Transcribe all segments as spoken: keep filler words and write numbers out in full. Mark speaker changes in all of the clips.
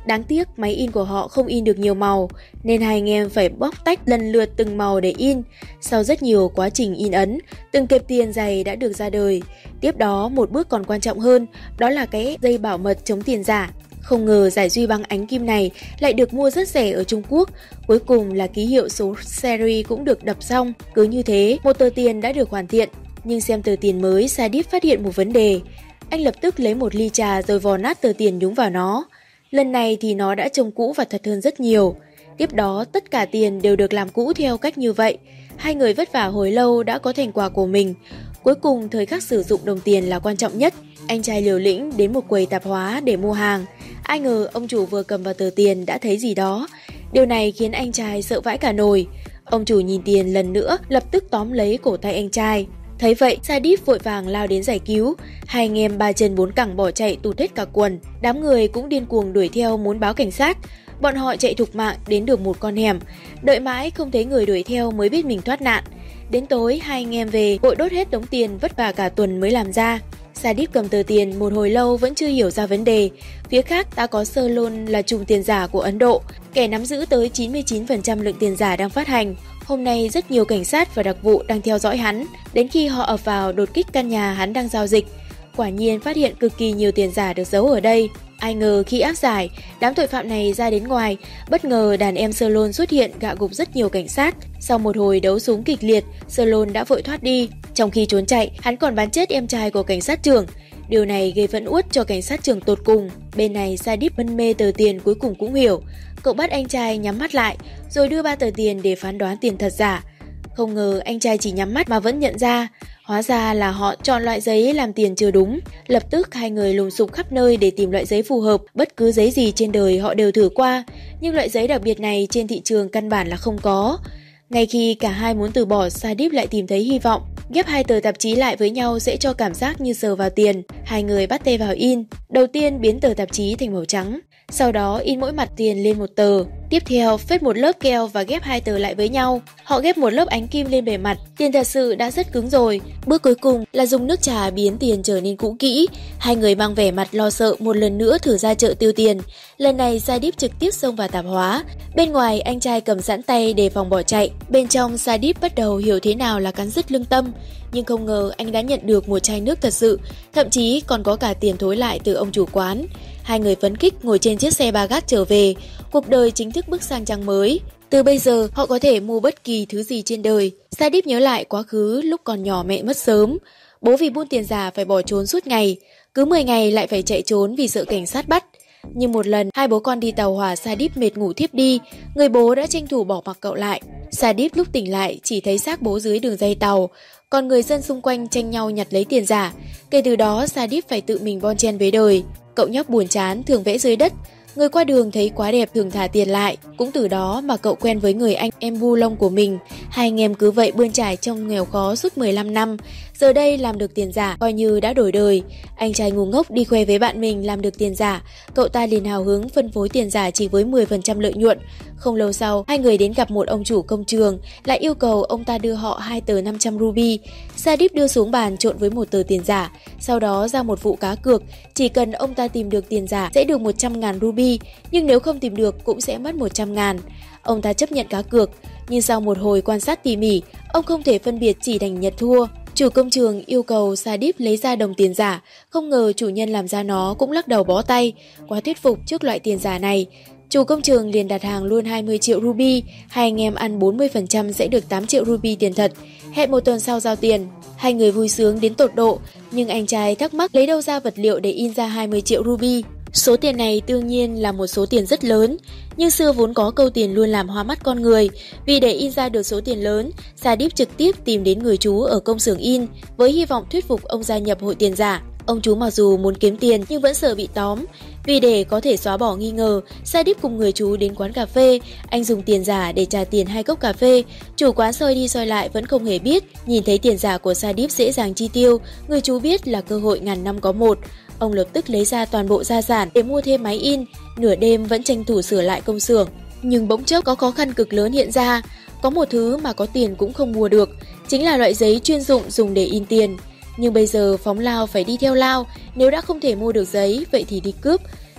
Speaker 1: Đáng tiếc máy in của họ không in được nhiều màu, nên hai anh em phải bóc tách lần lượt từng màu để in. Sau rất nhiều quá trình in ấn, từng kẹp tiền giày đã được ra đời. Tiếp đó, một bước còn quan trọng hơn, đó là cái dây bảo mật chống tiền giả. Không ngờ giải duy băng ánh kim này lại được mua rất rẻ ở Trung Quốc. Cuối cùng là ký hiệu số series cũng được đập xong. Cứ như thế, một tờ tiền đã được hoàn thiện. Nhưng xem tờ tiền mới, Sadip phát hiện một vấn đề. Anh lập tức lấy một ly trà rồi vò nát tờ tiền nhúng vào nó. Lần này thì nó đã trông cũ và thật hơn rất nhiều. Tiếp đó, tất cả tiền đều được làm cũ theo cách như vậy. Hai người vất vả hồi lâu đã có thành quả của mình. Cuối cùng, thời khắc sử dụng đồng tiền là quan trọng nhất. Anh trai liều lĩnh đến một quầy tạp hóa để mua hàng. Ai ngờ ông chủ vừa cầm vào tờ tiền đã thấy gì đó. Điều này khiến anh trai sợ vãi cả nồi. Ông chủ nhìn tiền lần nữa, lập tức tóm lấy cổ tay anh trai. Thấy vậy, Sadip vội vàng lao đến giải cứu. Hai anh em ba chân bốn cẳng bỏ chạy tụt hết cả quần. Đám người cũng điên cuồng đuổi theo muốn báo cảnh sát. Bọn họ chạy thục mạng đến được một con hẻm. Đợi mãi không thấy người đuổi theo mới biết mình thoát nạn. Đến tối, hai anh em về vội đốt hết đống tiền vất vả cả tuần mới làm ra. Sadip cầm tờ tiền một hồi lâu vẫn chưa hiểu ra vấn đề. Phía khác đã có Salon là trùm tiền giả của Ấn Độ, kẻ nắm giữ tới chín mươi chín phần trăm lượng tiền giả đang phát hành. Hôm nay rất nhiều cảnh sát và đặc vụ đang theo dõi hắn, đến khi họ ập vào đột kích căn nhà hắn đang giao dịch. Quả nhiên phát hiện cực kỳ nhiều tiền giả được giấu ở đây. Ai ngờ khi áp giải, đám tội phạm này ra đến ngoài, bất ngờ đàn em Salon xuất hiện gạ gục rất nhiều cảnh sát. Sau một hồi đấu súng kịch liệt, Salon đã vội thoát đi. Trong khi trốn chạy, hắn còn bắn chết em trai của cảnh sát trưởng. Điều này gây phẫn uất cho cảnh sát trưởng tột cùng. Bên này Sadip mân mê tờ tiền cuối cùng cũng hiểu. Cậu bắt anh trai nhắm mắt lại, rồi đưa ba tờ tiền để phán đoán tiền thật giả. Không ngờ anh trai chỉ nhắm mắt mà vẫn nhận ra. Hóa ra là họ chọn loại giấy làm tiền chưa đúng. Lập tức hai người lùng sục khắp nơi để tìm loại giấy phù hợp. Bất cứ giấy gì trên đời họ đều thử qua, nhưng loại giấy đặc biệt này trên thị trường căn bản là không có. Ngay khi cả hai muốn từ bỏ, Sadip lại tìm thấy hy vọng. Ghép hai tờ tạp chí lại với nhau sẽ cho cảm giác như sờ vào tiền. Hai người bắt tay vào in. Đầu tiên biến tờ tạp chí thành màu trắng. Sau đó in mỗi mặt tiền lên một tờ. Tiếp theo phết một lớp keo và ghép hai tờ lại với nhau. Họ ghép một lớp ánh kim lên bề mặt. Tiền thật sự đã rất cứng rồi. Bước cuối cùng là dùng nước trà biến tiền trở nên cũ kỹ. Hai người mang vẻ mặt lo sợ một lần nữa thử ra chợ tiêu tiền. Lần này Sadip trực tiếp xông vào tạp hóa. Bên ngoài anh trai cầm sẵn tay đề phòng bỏ chạy. Bên trong Sadip bắt đầu hiểu thế nào là cắn rứt lương tâm. Nhưng không ngờ anh đã nhận được một chai nước thật sự. Thậm chí còn có cả tiền thối lại từ ông chủ quán. Hai người phấn khích ngồi trên chiếc xe ba gác trở về. Cuộc đời chính thức bước sang trang mới. Từ bây giờ họ có thể mua bất kỳ thứ gì trên đời. Sadip nhớ lại quá khứ lúc còn nhỏ mẹ mất sớm. Bố vì buôn tiền giả phải bỏ trốn suốt ngày. Cứ mười ngày lại phải chạy trốn vì sợ cảnh sát bắt. Nhưng một lần hai bố con đi tàu hỏa, Sadip mệt ngủ thiếp đi. Người bố đã tranh thủ bỏ mặc cậu lại. Sadip lúc tỉnh lại chỉ thấy xác bố dưới đường dây tàu. Còn người dân xung quanh tranh nhau nhặt lấy tiền giả. Kể từ đó Sadip phải tự mình bon chen với đời. Cậu nhóc buồn chán thường vẽ dưới đất. Người qua đường thấy quá đẹp thường thả tiền lại. Cũng từ đó mà cậu quen với người anh em bu lông của mình. Hai anh em cứ vậy bươn trải trong nghèo khó suốt mười lăm năm. Giờ đây làm được tiền giả coi như đã đổi đời. Anh trai ngu ngốc đi khoe với bạn mình làm được tiền giả. Cậu ta liền hào hứng phân phối tiền giả chỉ với mười phần trăm lợi nhuận. Không lâu sau, hai người đến gặp một ông chủ công trường, lại yêu cầu ông ta đưa họ hai tờ năm trăm ruby. Sadip đưa xuống bàn trộn với một tờ tiền giả. Sau đó ra một vụ cá cược, chỉ cần ông ta tìm được tiền giả sẽ được một trăm ngàn ruby, nhưng nếu không tìm được cũng sẽ mất một trăm ngàn. Ông ta chấp nhận cá cược, nhưng sau một hồi quan sát tỉ mỉ, ông không thể phân biệt, chỉ đành nhận thua. Chủ công trường yêu cầu Sadip lấy ra đồng tiền giả, không ngờ chủ nhân làm ra nó cũng lắc đầu bó tay. Quá thuyết phục trước loại tiền giả này, chủ công trường liền đặt hàng luôn hai mươi triệu ruby. Hai anh em ăn bốn mươi phần trăm sẽ được tám triệu ruby tiền thật. Hẹn một tuần sau giao tiền. Hai người vui sướng đến tột độ, nhưng anh trai thắc mắc lấy đâu ra vật liệu để in ra hai mươi triệu ruby. Số tiền này đương nhiên là một số tiền rất lớn, nhưng xưa vốn có câu tiền luôn làm hoa mắt con người. Vì để in ra được số tiền lớn, Sadip trực tiếp tìm đến người chú ở công xưởng in với hy vọng thuyết phục ông gia nhập hội tiền giả. Ông chú mặc dù muốn kiếm tiền nhưng vẫn sợ bị tóm. Vì để có thể xóa bỏ nghi ngờ, Sadip cùng người chú đến quán cà phê. Anh dùng tiền giả để trả tiền hai cốc cà phê. Chủ quán soi đi soi lại vẫn không hề biết. Nhìn thấy tiền giả của Sadip dễ dàng chi tiêu, người chú biết là cơ hội ngàn năm có một. Ông lập tức lấy ra toàn bộ gia sản để mua thêm máy in. Nửa đêm vẫn tranh thủ sửa lại công xưởng. Nhưng bỗng chốc có khó khăn cực lớn hiện ra. Có một thứ mà có tiền cũng không mua được, chính là loại giấy chuyên dụng dùng để in tiền. Nhưng bây giờ phóng lao phải đi theo lao, nếu đã không thể mua được giấy, vậy thì đi cướp.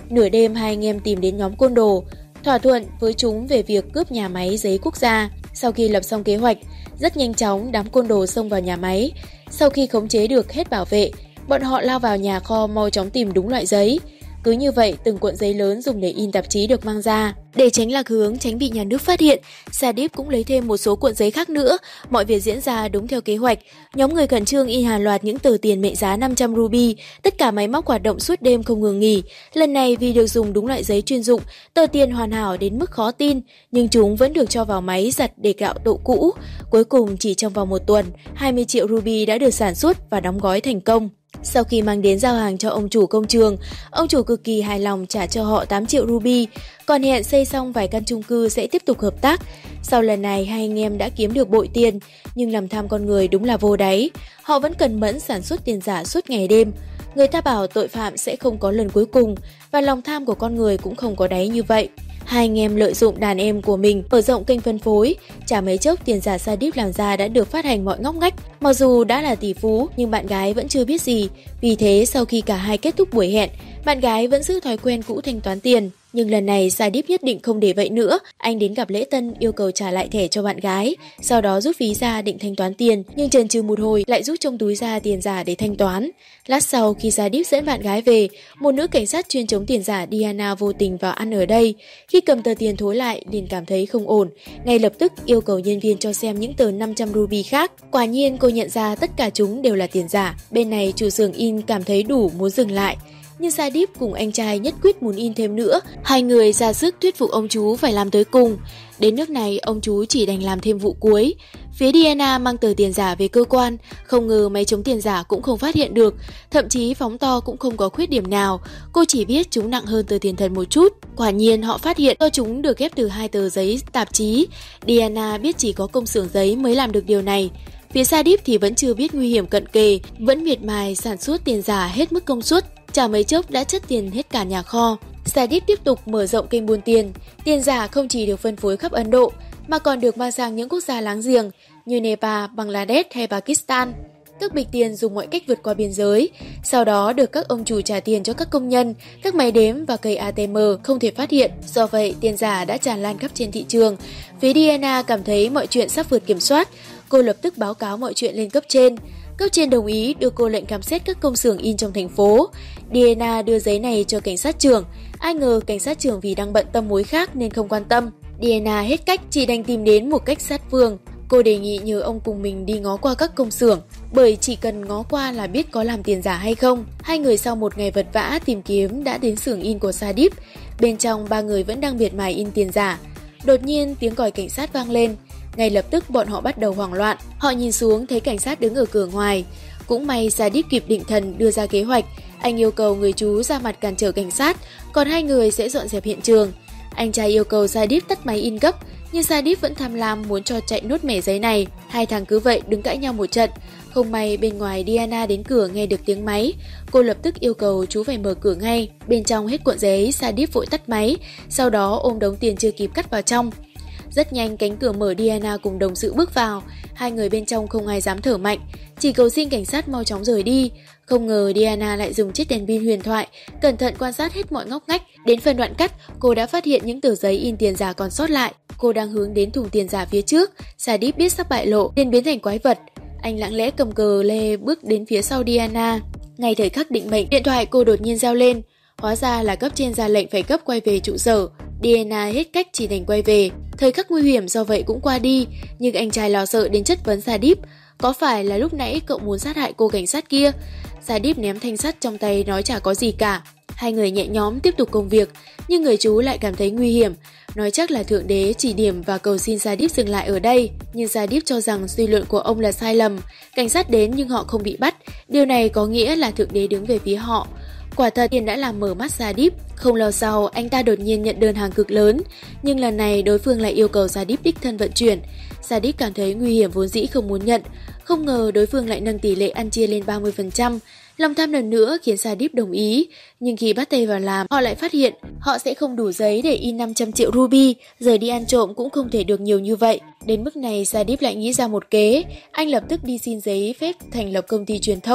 Speaker 1: Nửa đêm hai anh em tìm đến nhóm côn đồ, thỏa thuận với chúng về việc cướp nhà máy giấy quốc gia. Sau khi lập xong kế hoạch, rất nhanh chóng đám côn đồ xông vào nhà máy. Sau khi khống chế được hết bảo vệ, bọn họ lao vào nhà kho mau chóng tìm đúng loại giấy. Cứ như vậy, từng cuộn giấy lớn dùng để in tạp chí được mang ra. Để tránh lạc hướng, tránh bị nhà nước phát hiện, Sadip cũng lấy thêm một số cuộn giấy khác nữa. Mọi việc diễn ra đúng theo kế hoạch. Nhóm người khẩn trương in hàng loạt những tờ tiền mệnh giá năm trăm ruby. Tất cả máy móc hoạt động suốt đêm không ngừng nghỉ. Lần này vì được dùng đúng loại giấy chuyên dụng, tờ tiền hoàn hảo đến mức khó tin, nhưng chúng vẫn được cho vào máy giặt để gạo độ cũ. Cuối cùng chỉ trong vòng một tuần, hai mươi triệu ruby đã được sản xuất và đóng gói thành công. Sau khi mang đến giao hàng cho ông chủ công trường, ông chủ cực kỳ hài lòng trả cho họ tám triệu ruby, còn hẹn xây xong vài căn chung cư sẽ tiếp tục hợp tác. Sau lần này hai anh em đã kiếm được bội tiền, nhưng lòng tham con người đúng là vô đáy. Họ vẫn cần mẫn sản xuất tiền giả suốt ngày đêm. Người ta bảo tội phạm sẽ không có lần cuối cùng, và lòng tham của con người cũng không có đáy như vậy. Hai anh em lợi dụng đàn em của mình mở rộng kênh phân phối, chả mấy chốc tiền giả Sadip làm ra đã được phát hành mọi ngóc ngách. Mặc dù đã là tỷ phú nhưng bạn gái vẫn chưa biết gì, vì thế sau khi cả hai kết thúc buổi hẹn, bạn gái vẫn giữ thói quen cũ thanh toán tiền. Nhưng lần này Sadip nhất định không để vậy nữa, anh đến gặp lễ tân yêu cầu trả lại thẻ cho bạn gái, sau đó rút ví ra định thanh toán tiền, nhưng chần chừ một hồi lại rút trong túi ra tiền giả để thanh toán. Lát sau khi Sadip dẫn bạn gái về, một nữ cảnh sát chuyên chống tiền giả Diana vô tình vào ăn ở đây. Khi cầm tờ tiền thối lại liền cảm thấy không ổn, ngay lập tức yêu cầu nhân viên cho xem những tờ năm trăm ruby khác. Quả nhiên cô nhận ra tất cả chúng đều là tiền giả. Bên này chủ xưởng in cảm thấy đủ muốn dừng lại, nhưng Sadip cùng anh trai nhất quyết muốn in thêm nữa. Hai người ra sức thuyết phục ông chú phải làm tới cùng. Đến nước này, ông chú chỉ đành làm thêm vụ cuối. Phía Diana mang tờ tiền giả về cơ quan, không ngờ máy chống tiền giả cũng không phát hiện được, thậm chí phóng to cũng không có khuyết điểm nào. Cô chỉ biết chúng nặng hơn tờ tiền thật một chút. Quả nhiên họ phát hiện do chúng được ghép từ hai tờ giấy tạp chí. Diana biết chỉ có công xưởng giấy mới làm được điều này. Phía Sadip thì vẫn chưa biết nguy hiểm cận kề, vẫn miệt mài sản xuất tiền giả hết mức công suất. Chả mấy chốc đã chất tiền hết cả nhà kho. Sadip tiếp tục mở rộng kênh buôn tiền. Tiền giả không chỉ được phân phối khắp Ấn Độ, mà còn được mang sang những quốc gia láng giềng như Nepal, Bangladesh hay Pakistan. Các bịch tiền dùng mọi cách vượt qua biên giới, sau đó được các ông chủ trả tiền cho các công nhân, các máy đếm và cây a tê em không thể phát hiện. Do vậy, tiền giả đã tràn lan khắp trên thị trường. Phía Diana cảm thấy mọi chuyện sắp vượt kiểm soát. Cô lập tức báo cáo mọi chuyện lên cấp trên. Cấp trên đồng ý đưa cô lệnh khám xét các công xưởng in trong thành phố. Diana đưa giấy này cho cảnh sát trưởng. Ai ngờ cảnh sát trưởng vì đang bận tâm mối khác nên không quan tâm. Diana hết cách chỉ đành tìm đến một cách sát phương. Cô đề nghị nhờ ông cùng mình đi ngó qua các công xưởng, bởi chỉ cần ngó qua là biết có làm tiền giả hay không. Hai người sau một ngày vật vã tìm kiếm đã đến xưởng in của Sadip. Bên trong ba người vẫn đang miệt mài in tiền giả. Đột nhiên tiếng còi cảnh sát vang lên. Ngay lập tức bọn họ bắt đầu hoảng loạn. Họ nhìn xuống thấy cảnh sát đứng ở cửa ngoài. Cũng may Sadip kịp định thần đưa ra kế hoạch. Anh yêu cầu người chú ra mặt cản trở cảnh sát, còn hai người sẽ dọn dẹp hiện trường. Anh trai yêu cầu Sadip tắt máy in gấp, nhưng Sadip vẫn tham lam muốn cho chạy nốt mẻ giấy này. Hai thằng cứ vậy đứng cãi nhau một trận. Không may bên ngoài Diana đến cửa nghe được tiếng máy. Cô lập tức yêu cầu chú phải mở cửa ngay. Bên trong hết cuộn giấy, Sadip vội tắt máy, sau đó ôm đống tiền chưa kịp cắt vào trong. Rất nhanh cánh cửa mở, Diana cùng đồng sự bước vào. Hai người bên trong không ai dám thở mạnh, chỉ cầu xin cảnh sát mau chóng rời đi. Không ngờ Diana lại dùng chiếc đèn pin huyền thoại, cẩn thận quan sát hết mọi ngóc ngách. Đến phần đoạn cắt, cô đã phát hiện những tờ giấy in tiền giả còn sót lại. Cô đang hướng đến thùng tiền giả phía trước. Sadip biết sắp bại lộ nên biến thành quái vật. Anh lặng lẽ cầm cờ lê bước đến phía sau Diana. Ngay thời khắc định mệnh, điện thoại cô đột nhiên reo lên. Hóa ra là cấp trên ra lệnh phải gấp quay về trụ sở. Diana hết cách chỉ đành quay về. Thời khắc nguy hiểm do vậy cũng qua đi, nhưng anh trai lo sợ đến chất vấn Sadip. Có phải là lúc nãy cậu muốn sát hại cô cảnh sát kia? Sadip ném thanh sắt trong tay nói chả có gì cả. Hai người nhẹ nhõm tiếp tục công việc, nhưng người chú lại cảm thấy nguy hiểm. Nói chắc là Thượng Đế chỉ điểm và cầu xin Sadip dừng lại ở đây. Nhưng Sadip cho rằng suy luận của ông là sai lầm. Cảnh sát đến nhưng họ không bị bắt. Điều này có nghĩa là Thượng Đế đứng về phía họ. Quả thật tiền đã làm mở mắt Sadip. Không lâu sau, anh ta đột nhiên nhận đơn hàng cực lớn, nhưng lần này đối phương lại yêu cầu Sadip đích thân vận chuyển. Sadip cảm thấy nguy hiểm vốn dĩ không muốn nhận, không ngờ đối phương lại nâng tỷ lệ ăn chia lên ba mươi phần trăm. Lòng tham lần nữa khiến Sadip đồng ý, nhưng khi bắt tay vào làm, họ lại phát hiện họ sẽ không đủ giấy để in năm trăm triệu ruby, giờ đi ăn trộm cũng không thể được nhiều như vậy. Đến mức này, Sadip lại nghĩ ra một kế, anh lập tức đi xin giấy phép thành lập công ty truyền thông.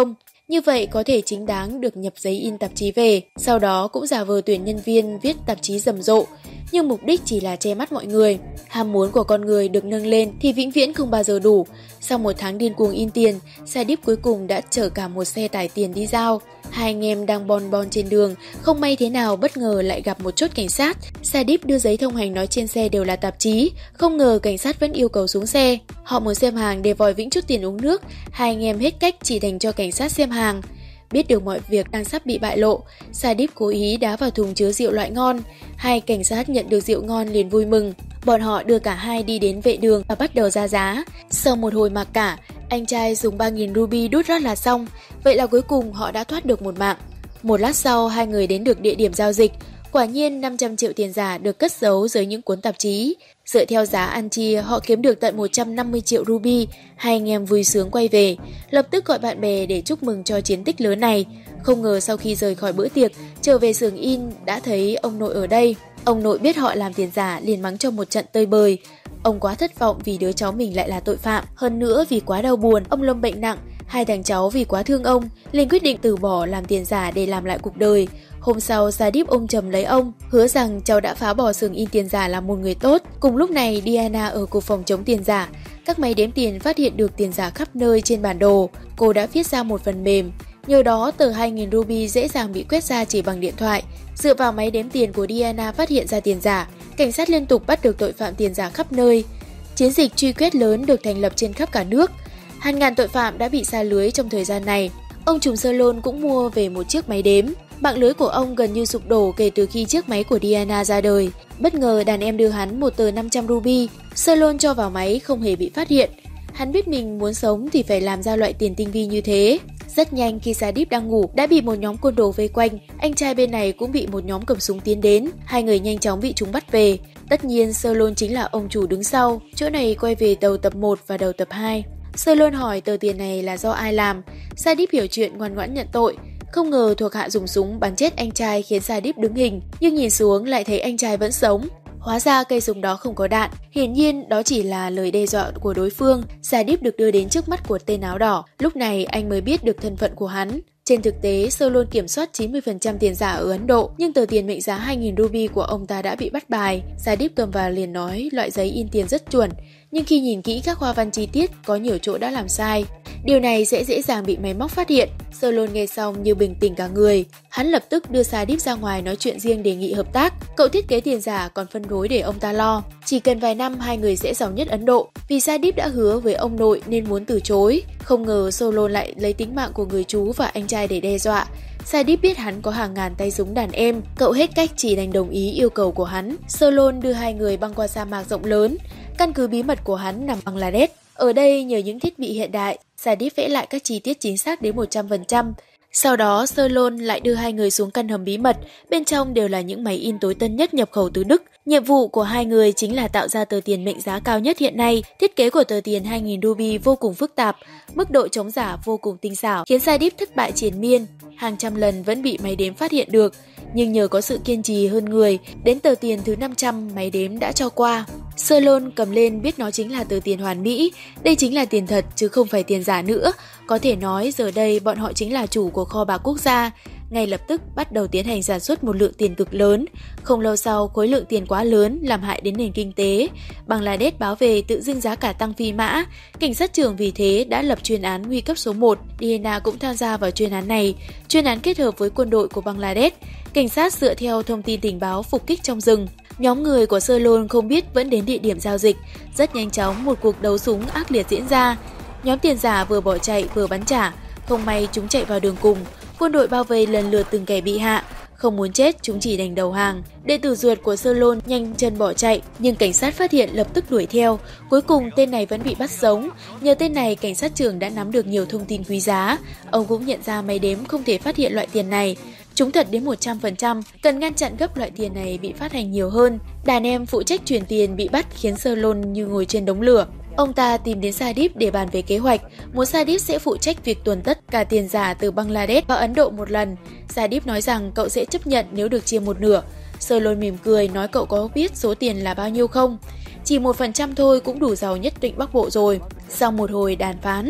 Speaker 1: như vậy có thể chính đáng được nhập giấy in tạp chí về, sau đó cũng giả vờ tuyển nhân viên viết tạp chí rầm rộ, nhưng mục đích chỉ là che mắt mọi người. Ham muốn của con người được nâng lên thì vĩnh viễn không bao giờ đủ. Sau một tháng điên cuồng in tiền, Sadeep cuối cùng đã chở cả một xe tải tiền đi giao. Hai anh em đang bon bon trên đường, không may thế nào bất ngờ lại gặp một chốt cảnh sát. Sadeep đưa giấy thông hành nói trên xe đều là tạp chí, không ngờ cảnh sát vẫn yêu cầu xuống xe. Họ muốn xem hàng để vòi vĩnh chút tiền uống nước, hai anh em hết cách chỉ đành cho cảnh sát xem hàng. Biết được mọi việc đang sắp bị bại lộ, Sadeep cố ý đá vào thùng chứa rượu loại ngon. Hai cảnh sát nhận được rượu ngon liền vui mừng. Bọn họ đưa cả hai đi đến vệ đường và bắt đầu ra giá. Sau một hồi mặc cả, anh trai dùng ba nghìn ruby đút rót là xong. Vậy là cuối cùng họ đã thoát được một mạng. Một lát sau, hai người đến được địa điểm giao dịch. Quả nhiên năm trăm triệu tiền giả được cất giấu dưới những cuốn tạp chí. Dựa theo giá ăn chia, họ kiếm được tận một trăm năm mươi triệu ruby. Hai anh em vui sướng quay về, lập tức gọi bạn bè để chúc mừng cho chiến tích lớn này. Không ngờ sau khi rời khỏi bữa tiệc, trở về xưởng in đã thấy ông nội ở đây. Ông nội biết họ làm tiền giả liền mắng cho một trận tơi bời. Ông quá thất vọng vì đứa cháu mình lại là tội phạm. Hơn nữa vì quá đau buồn, ông lâm bệnh nặng. Hai thằng cháu vì quá thương ông, liền quyết định từ bỏ làm tiền giả để làm lại cuộc đời. Hôm sau, Sadeep ôm chầm lấy ông, hứa rằng cháu đã phá bỏ xưởng in tiền giả là một người tốt. Cùng lúc này, Diana ở cục phòng chống tiền giả. Các máy đếm tiền phát hiện được tiền giả khắp nơi trên bản đồ. Cô đã viết ra một phần mềm. Nhờ đó, tờ hai nghìn ruby dễ dàng bị quét ra chỉ bằng điện thoại. Dựa vào máy đếm tiền của Diana phát hiện ra tiền giả, cảnh sát liên tục bắt được tội phạm tiền giả khắp nơi. Chiến dịch truy quét lớn được thành lập trên khắp cả nước. Hàng ngàn tội phạm đã bị sa lưới trong thời gian này. Ông trùm Solon cũng mua về một chiếc máy đếm. Mạng lưới của ông gần như sụp đổ kể từ khi chiếc máy của Diana ra đời. Bất ngờ đàn em đưa hắn một tờ năm trăm ruby. Solon cho vào máy không hề bị phát hiện. Hắn biết mình muốn sống thì phải làm ra loại tiền tinh vi như thế. Rất nhanh khi Sadeep đang ngủ đã bị một nhóm côn đồ vây quanh. Anh trai bên này cũng bị một nhóm cầm súng tiến đến. Hai người nhanh chóng bị chúng bắt về. Tất nhiên Solon chính là ông chủ đứng sau. Chỗ này quay về đầu tập một và đầu tập hai. Solon hỏi tờ tiền này là do ai làm. Sadeep hiểu chuyện ngoan ngoãn nhận tội. Không ngờ thuộc hạ dùng súng bắn chết anh trai khiến Sadeep đứng hình, nhưng nhìn xuống lại thấy anh trai vẫn sống. Hóa ra cây súng đó không có đạn, hiển nhiên đó chỉ là lời đe dọa của đối phương. Sadeep được đưa đến trước mắt của tên áo đỏ, lúc này anh mới biết được thân phận của hắn. Trên thực tế, Solon kiểm soát chín mươi phần trăm tiền giả ở Ấn Độ, nhưng tờ tiền mệnh giá hai nghìn ruby của ông ta đã bị bắt bài. Sadeep cầm vào liền nói loại giấy in tiền rất chuẩn, nhưng khi nhìn kỹ các hoa văn chi tiết, có nhiều chỗ đã làm sai. Điều này sẽ dễ dàng bị máy móc phát hiện. Solon nghe xong như bình tĩnh cả người. Hắn lập tức đưa Sadeep ra ngoài nói chuyện riêng đề nghị hợp tác. Cậu thiết kế tiền giả còn phân phối để ông ta lo. Chỉ cần vài năm hai người sẽ giàu nhất Ấn Độ. Vì Sadeep đã hứa với ông nội nên muốn từ chối. Không ngờ Solon lại lấy tính mạng của người chú và anh trai để đe dọa. Sadeep biết hắn có hàng ngàn tay súng đàn em. Cậu hết cách chỉ đành đồng ý yêu cầu của hắn. Solon đưa hai người băng qua sa mạc rộng lớn. Căn cứ bí mật của hắn nằm Bangladesh. Ở đây nhờ những thiết bị hiện đại, Sadeep vẽ lại các chi tiết chính xác đến một trăm phần trăm. Sau đó, Solon lại đưa hai người xuống căn hầm bí mật, bên trong đều là những máy in tối tân nhất nhập khẩu từ Đức. Nhiệm vụ của hai người chính là tạo ra tờ tiền mệnh giá cao nhất hiện nay. Thiết kế của tờ tiền hai nghìn ruby vô cùng phức tạp, mức độ chống giả vô cùng tinh xảo, khiến Sadeep thất bại triền miên. Hàng trăm lần vẫn bị máy đếm phát hiện được, nhưng nhờ có sự kiên trì hơn người, đến tờ tiền thứ năm trăm máy đếm đã cho qua. Solon cầm lên biết nó chính là tờ tiền hoàn mỹ, đây chính là tiền thật chứ không phải tiền giả nữa. Có thể nói giờ đây bọn họ chính là chủ của kho bạc quốc gia. Ngay lập tức bắt đầu tiến hành sản xuất một lượng tiền cực lớn. Không lâu sau, khối lượng tiền quá lớn làm hại đến nền kinh tế. Bangladesh báo về tự dưng giá cả tăng phi mã. Cảnh sát trưởng vì thế đã lập chuyên án nguy cấp số một. Diana cũng tham gia vào chuyên án này. Chuyên án kết hợp với quân đội của Bangladesh. Cảnh sát dựa theo thông tin tình báo phục kích trong rừng. Nhóm người của Solon không biết vẫn đến địa điểm giao dịch. Rất nhanh chóng một cuộc đấu súng ác liệt diễn ra. Nhóm tiền giả vừa bỏ chạy vừa bắn trả. Không may chúng chạy vào đường cùng. Quân đội bao vây lần lượt từng kẻ bị hạ. Không muốn chết, chúng chỉ đành đầu hàng. Đệ tử ruột của Solon nhanh chân bỏ chạy, nhưng cảnh sát phát hiện lập tức đuổi theo. Cuối cùng tên này vẫn bị bắt sống. Nhờ tên này, cảnh sát trưởng đã nắm được nhiều thông tin quý giá. Ông cũng nhận ra máy đếm không thể phát hiện loại tiền này. Chúng thật đến một trăm phần trăm, cần ngăn chặn gấp loại tiền này bị phát hành nhiều hơn. Đàn em phụ trách chuyển tiền bị bắt khiến Solon như ngồi trên đống lửa. Ông ta tìm đến Sadeep để bàn về kế hoạch, muốn Sadeep sẽ phụ trách việc tuần tất cả tiền giả từ Bangladesh vào Ấn Độ một lần. Sadeep nói rằng cậu sẽ chấp nhận nếu được chia một nửa. Solon mỉm cười nói cậu có biết số tiền là bao nhiêu không? Chỉ một phần trăm thôi cũng đủ giàu nhất định Bắc Bộ rồi. Sau một hồi đàm phán,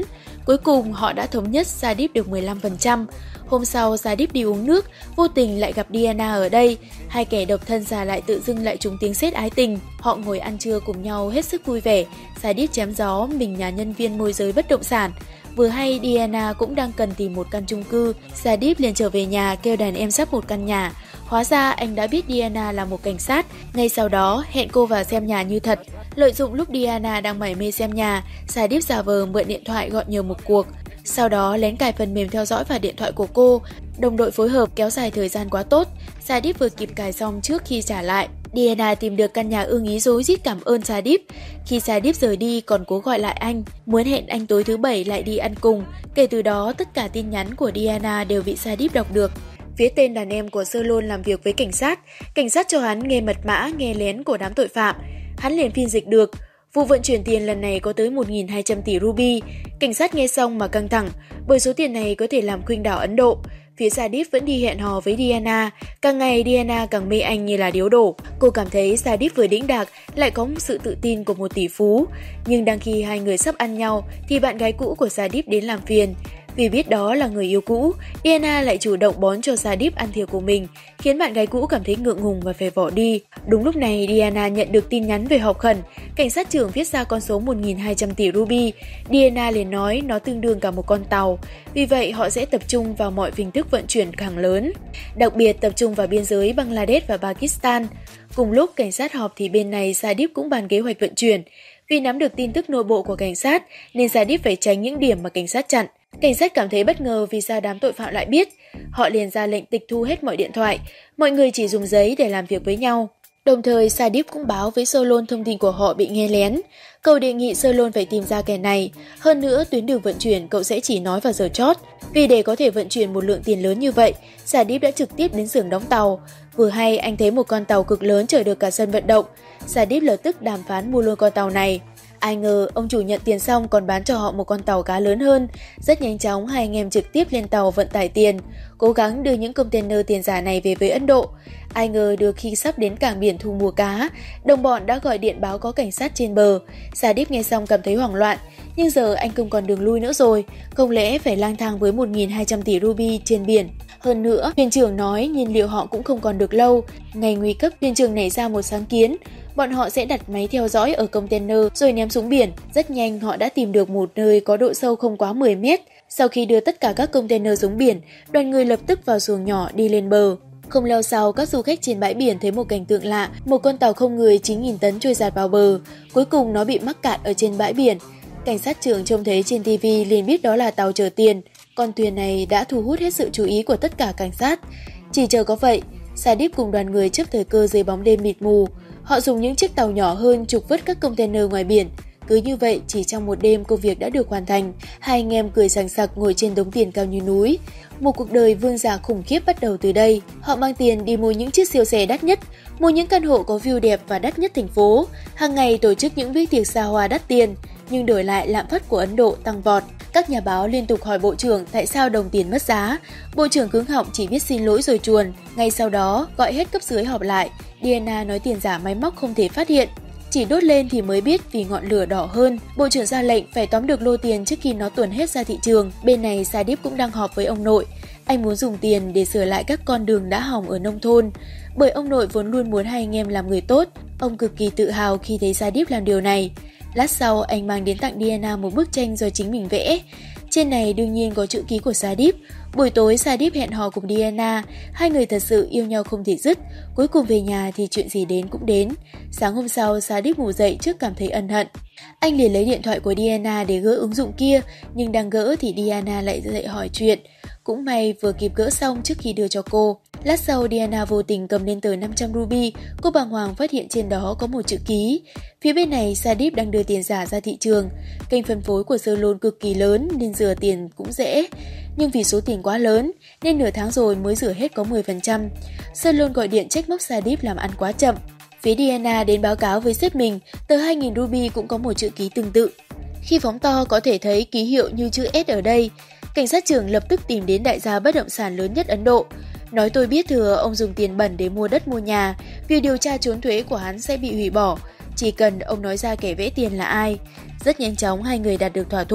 Speaker 1: Cuối cùng họ đã thống nhất Sadeep được mười lăm phần trăm. Hôm sau Sadeep đi uống nước, vô tình lại gặp Diana ở đây. Hai kẻ độc thân già lại tự dưng lại trúng tiếng sét ái tình. Họ ngồi ăn trưa cùng nhau hết sức vui vẻ. Sadeep chém gió mình nhà nhân viên môi giới bất động sản. Vừa hay Diana cũng đang cần tìm một căn chung cư, Sadeep liền trở về nhà kêu đàn em sắp một căn nhà. Hóa ra anh đã biết Diana là một cảnh sát, ngay sau đó hẹn cô vào xem nhà như thật. Lợi dụng lúc Diana đang mải mê xem nhà, Sadeep giả vờ mượn điện thoại gọi nhờ một cuộc. Sau đó lén cài phần mềm theo dõi vào điện thoại của cô. Đồng đội phối hợp kéo dài thời gian quá tốt, Sadeep vừa kịp cài xong trước khi trả lại. Diana tìm được căn nhà ưng ý rối rít cảm ơn Sadeep. Khi Sadeep rời đi còn cố gọi lại anh, muốn hẹn anh tối thứ bảy lại đi ăn cùng. Kể từ đó tất cả tin nhắn của Diana đều bị Sadeep đọc được. Phía tên đàn em của Solon làm việc với cảnh sát, cảnh sát cho hắn nghe mật mã nghe lén của đám tội phạm. Hắn liền phiên dịch được. Vụ vận chuyển tiền lần này có tới một nghìn hai trăm tỷ ruby. Cảnh sát nghe xong mà căng thẳng, bởi số tiền này có thể làm khuynh đảo Ấn Độ. Phía Sadeep vẫn đi hẹn hò với Diana, càng ngày Diana càng mê anh như là điếu đổ. Cô cảm thấy Sadeep vừa đĩnh đạc, lại có sự tự tin của một tỷ phú. Nhưng đang khi hai người sắp ăn nhau, thì bạn gái cũ của Sadeep đến làm phiền. Vì biết đó là người yêu cũ, Diana lại chủ động bón cho Sadeep ăn thiệt của mình, khiến bạn gái cũ cảm thấy ngượng ngùng và phải bỏ đi. Đúng lúc này, Diana nhận được tin nhắn về họp khẩn. Cảnh sát trưởng viết ra con số một nghìn hai trăm tỷ ruby. Diana liền nói nó tương đương cả một con tàu. Vì vậy, họ sẽ tập trung vào mọi hình thức vận chuyển càng lớn. Đặc biệt tập trung vào biên giới Bangladesh và Pakistan. Cùng lúc cảnh sát họp thì bên này Sadeep cũng bàn kế hoạch vận chuyển. Vì nắm được tin tức nội bộ của cảnh sát, nên Sadeep phải tránh những điểm mà cảnh sát chặn. Cảnh sát cảm thấy bất ngờ vì sao đám tội phạm lại biết. Họ liền ra lệnh tịch thu hết mọi điện thoại. Mọi người chỉ dùng giấy để làm việc với nhau. Đồng thời, Sadeep cũng báo với Solon thông tin của họ bị nghe lén. Cậu đề nghị Solon phải tìm ra kẻ này. Hơn nữa, tuyến đường vận chuyển cậu sẽ chỉ nói vào giờ chót. Vì để có thể vận chuyển một lượng tiền lớn như vậy, Sadeep đã trực tiếp đến xưởng đóng tàu. Vừa hay anh thấy một con tàu cực lớn chở được cả sân vận động. Sadeep lập tức đàm phán mua luôn con tàu này. Ai ngờ ông chủ nhận tiền xong còn bán cho họ một con tàu cá lớn hơn. Rất nhanh chóng hai anh em trực tiếp lên tàu vận tải tiền, cố gắng đưa những container tiền giả này về với Ấn Độ. Ai ngờ được khi sắp đến cảng biển thu mua cá, đồng bọn đã gọi điện báo có cảnh sát trên bờ. Sadeep nghe xong cảm thấy hoảng loạn, nhưng giờ anh không còn đường lui nữa rồi, không lẽ phải lang thang với một nghìn hai trăm tỷ ruby trên biển. Hơn nữa, thuyền trưởng nói nhiên liệu họ cũng không còn được lâu. Ngày nguy cấp, thuyền trưởng nảy ra một sáng kiến. Bọn họ sẽ đặt máy theo dõi ở container rồi ném xuống biển. Rất nhanh họ đã tìm được một nơi có độ sâu không quá mười mét. Sau khi đưa tất cả các container xuống biển, đoàn người lập tức vào xuồng nhỏ đi lên bờ. Không lâu sau, các du khách trên bãi biển thấy một cảnh tượng lạ. Một con tàu không người chín nghìn tấn trôi dạt vào bờ. Cuối cùng nó bị mắc cạn ở trên bãi biển. Cảnh sát trưởng trông thấy trên ti vi liền biết đó là tàu chở tiền. Con thuyền này đã thu hút hết sự chú ý của tất cả cảnh sát. Chỉ chờ có vậy, Sadeep cùng đoàn người chấp thời cơ dưới bóng đêm mịt mù. Họ dùng những chiếc tàu nhỏ hơn trục vớt các container ngoài biển. Cứ như vậy, chỉ trong một đêm công việc đã được hoàn thành. Hai anh em cười sảng sặc ngồi trên đống tiền cao như núi. Một cuộc đời vương giả khủng khiếp bắt đầu từ đây. Họ mang tiền đi mua những chiếc siêu xe đắt nhất, mua những căn hộ có view đẹp và đắt nhất thành phố. Hàng ngày tổ chức những bữa tiệc xa hoa đắt tiền, nhưng đổi lại lạm phát của Ấn Độ tăng vọt. Các nhà báo liên tục hỏi Bộ trưởng tại sao đồng tiền mất giá. Bộ trưởng cứng họng chỉ biết xin lỗi rồi chuồn. Ngay sau đó, gọi hết cấp dưới họp lại. Diana nói tiền giả máy móc không thể phát hiện. Chỉ đốt lên thì mới biết vì ngọn lửa đỏ hơn. Bộ trưởng ra lệnh phải tóm được lô tiền trước khi nó tuồn hết ra thị trường. Bên này Sadeep cũng đang họp với ông nội. Anh muốn dùng tiền để sửa lại các con đường đã hỏng ở nông thôn. Bởi ông nội vốn luôn muốn hai anh em làm người tốt. Ông cực kỳ tự hào khi thấy Sadeep làm điều này. Lát sau, anh mang đến tặng Diana một bức tranh do chính mình vẽ. Trên này đương nhiên có chữ ký của Sadeep. Buổi tối Sadeep hẹn hò cùng Diana. Hai người thật sự yêu nhau không thể dứt. Cuối cùng về nhà thì chuyện gì đến cũng đến. Sáng hôm sau, Sadeep ngủ dậy trước cảm thấy ân hận. Anh liền lấy điện thoại của Diana để gỡ ứng dụng kia, nhưng đang gỡ thì Diana lại dậy hỏi chuyện. Cũng may vừa kịp gỡ xong trước khi đưa cho cô. Lát sau, Diana vô tình cầm lên tờ năm trăm ruby. Cô bàng hoàng phát hiện trên đó có một chữ ký. Phía bên này, Sadeep đang đưa tiền giả ra thị trường. Kênh phân phối của Solon cực kỳ lớn nên rửa tiền cũng dễ. Nhưng vì số tiền quá lớn nên nửa tháng rồi mới rửa hết có mười phần trăm. Solon gọi điện trách móc Sadeep làm ăn quá chậm. Phía Diana đến báo cáo với sếp mình, tờ hai nghìn ruby cũng có một chữ ký tương tự. Khi phóng to có thể thấy ký hiệu như chữ S ở đây. Cảnh sát trưởng lập tức tìm đến đại gia bất động sản lớn nhất Ấn Độ. Nói tôi biết thừa ông dùng tiền bẩn để mua đất mua nhà, việc điều tra trốn thuế của hắn sẽ bị hủy bỏ. Chỉ cần ông nói ra kẻ vẽ tiền là ai. Rất nhanh chóng hai người đạt được thỏa thuận.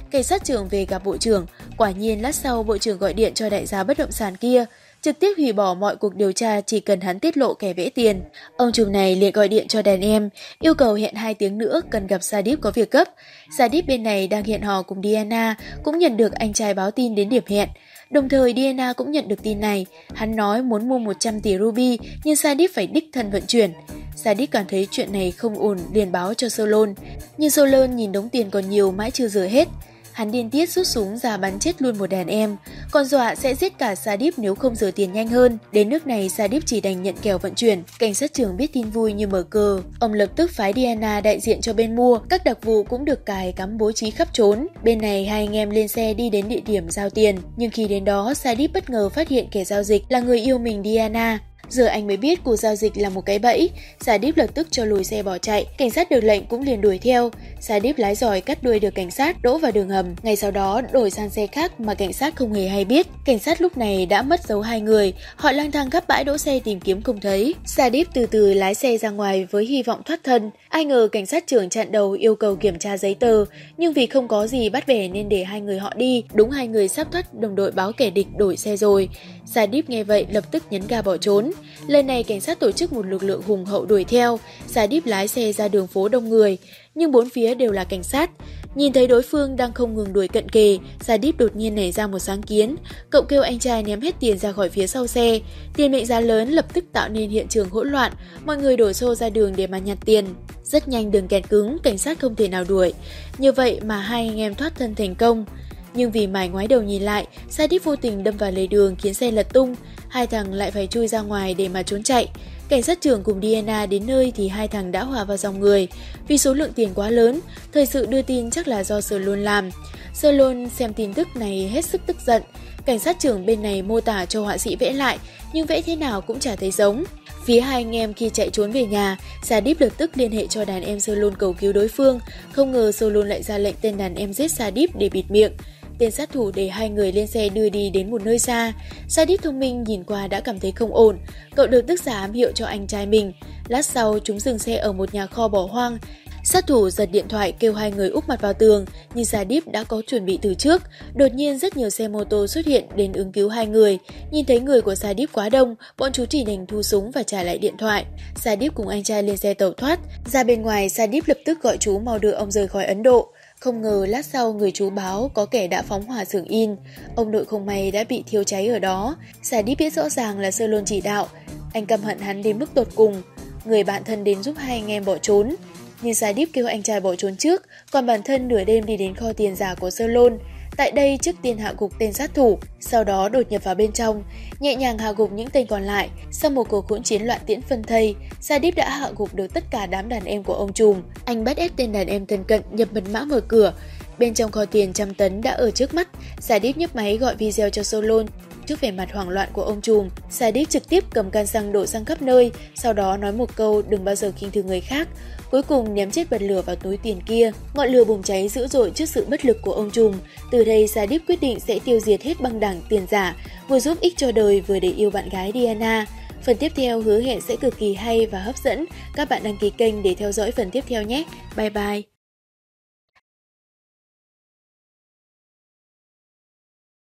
Speaker 1: cảnh sát trưởng về gặp bộ trưởng. Quả nhiên lát sau bộ trưởng gọi điện cho đại gia bất động sản kia, trực tiếp hủy bỏ mọi cuộc điều tra chỉ cần hắn tiết lộ kẻ vẽ tiền. Ông trùm này liền gọi điện cho đàn em, yêu cầu hẹn hai tiếng nữa cần gặp Sadip có việc gấp. Sadip bên này đang hẹn hò cùng Diana, cũng nhận được anh trai báo tin đến điểm hẹn. Đồng thời Diana cũng nhận được tin này, hắn nói muốn mua một trăm tỷ ruby nhưng Sadip phải đích thân vận chuyển. Sadip cảm thấy chuyện này không ổn liền báo cho Solon, nhưng Solon nhìn đống tiền còn nhiều mãi chưa rửa hết. Hắn điên tiết rút súng ra bắn chết luôn một đàn em, còn dọa sẽ giết cả Sadip nếu không rửa tiền nhanh hơn. Đến nước này Sadip chỉ đành nhận kèo vận chuyển. Cảnh sát trưởng biết tin vui như mở cờ. Ông lập tức phái Diana đại diện cho bên mua, các đặc vụ cũng được cài cắm bố trí khắp trốn. Bên này hai anh em lên xe đi đến địa điểm giao tiền, nhưng khi đến đó Sadip bất ngờ phát hiện kẻ giao dịch là người yêu mình Diana. Giờ anh mới biết cuộc giao dịch là một cái bẫy. Sadip lập tức cho lùi xe bỏ chạy. Cảnh sát được lệnh cũng liền đuổi theo. Sadip lái giỏi cắt đuôi được cảnh sát, đỗ vào đường hầm. Ngay sau đó đổi sang xe khác mà cảnh sát không hề hay biết. Cảnh sát lúc này đã mất dấu hai người. Họ lang thang khắp bãi đỗ xe tìm kiếm không thấy. Sadip từ từ lái xe ra ngoài với hy vọng thoát thân. Ai ngờ cảnh sát trưởng chặn đầu yêu cầu kiểm tra giấy tờ, nhưng vì không có gì bắt bẻ nên để hai người họ đi. Đúng hai người sắp thoát, đồng đội báo kẻ địch đổi xe rồi. Sadip nghe vậy lập tức nhấn ga bỏ trốn. Lần này cảnh sát tổ chức một lực lượng hùng hậu đuổi theo. Sadip lái xe ra đường phố đông người, nhưng bốn phía đều là cảnh sát. Nhìn thấy đối phương đang không ngừng đuổi cận kề, Sadip đột nhiên nảy ra một sáng kiến. Cậu kêu anh trai ném hết tiền ra khỏi phía sau xe. Tiền mệnh giá lớn lập tức tạo nên hiện trường hỗn loạn, mọi người đổ xô ra đường để mà nhặt tiền. Rất nhanh đường kẹt cứng, cảnh sát không thể nào đuổi. Như vậy mà hai anh em thoát thân thành công. Nhưng vì mải ngoái đầu nhìn lại, Sadip vô tình đâm vào lề đường khiến xe lật tung. Hai thằng lại phải chui ra ngoài để mà trốn chạy. Cảnh sát trưởng cùng Diana đến nơi thì hai thằng đã hòa vào dòng người. Vì số lượng tiền quá lớn, thời sự đưa tin chắc là do Solon làm. Solon xem tin tức này hết sức tức giận. Cảnh sát trưởng bên này mô tả cho họa sĩ vẽ lại, nhưng vẽ thế nào cũng chả thấy giống. Phía hai anh em khi chạy trốn về nhà, Sadip lập tức liên hệ cho đàn em Solon cầu cứu đối phương. Không ngờ Solon lại ra lệnh tên đàn em giết Sadip để bịt miệng. Tên sát thủ để hai người lên xe đưa đi đến một nơi xa. Sadip thông minh nhìn qua đã cảm thấy không ổn. Cậu được tức giả ám hiệu cho anh trai mình. Lát sau chúng dừng xe ở một nhà kho bỏ hoang. Sát thủ giật điện thoại kêu hai người úp mặt vào tường, nhưng Sadip đã có chuẩn bị từ trước. Đột nhiên rất nhiều xe mô tô xuất hiện đến ứng cứu hai người. Nhìn thấy người của Sadip quá đông, bọn chú chỉ đành thu súng và trả lại điện thoại. Sadip cùng anh trai lên xe tẩu thoát. Ra bên ngoài, Sadip lập tức gọi chú mau đưa ông rời khỏi Ấn Độ. Không ngờ lát sau người chú báo có kẻ đã phóng hỏa xưởng in. Ông nội không may đã bị thiêu cháy ở đó. Sadip biết rõ ràng là Solon chỉ đạo. Anh căm hận hắn đến mức tột cùng. Người bạn thân đến giúp hai anh em bỏ trốn. Nhưng Sadip kêu anh trai bỏ trốn trước, còn bản thân nửa đêm đi đến kho tiền giả của Solon. Tại đây trước tiên hạ gục tên sát thủ, sau đó đột nhập vào bên trong, nhẹ nhàng hạ gục những tên còn lại. Sau một cuộc hỗn chiến loạn tiễn phân thây, Sadip đã hạ gục được tất cả đám đàn em của ông trùm. Anh bắt ép tên đàn em thân cận nhập mật mã mở cửa. Bên trong kho tiền trăm tấn đã ở trước mắt. Sadip nhấc máy gọi video cho Solon. Trước vẻ mặt hoảng loạn của ông trùm, Sadip trực tiếp cầm can xăng đổ xăng khắp nơi, sau đó nói một câu đừng bao giờ khinh thường người khác. Cuối cùng ném chết bật lửa vào túi tiền kia. Ngọn lửa bùng cháy dữ dội trước sự bất lực của ông trùm. Từ đây Sadip quyết định sẽ tiêu diệt hết băng đảng tiền giả, vừa giúp ích cho đời vừa để yêu bạn gái Diana. Phần tiếp theo hứa hẹn sẽ cực kỳ hay và hấp dẫn. Các bạn đăng ký kênh để theo dõi phần tiếp theo nhé. Bye bye!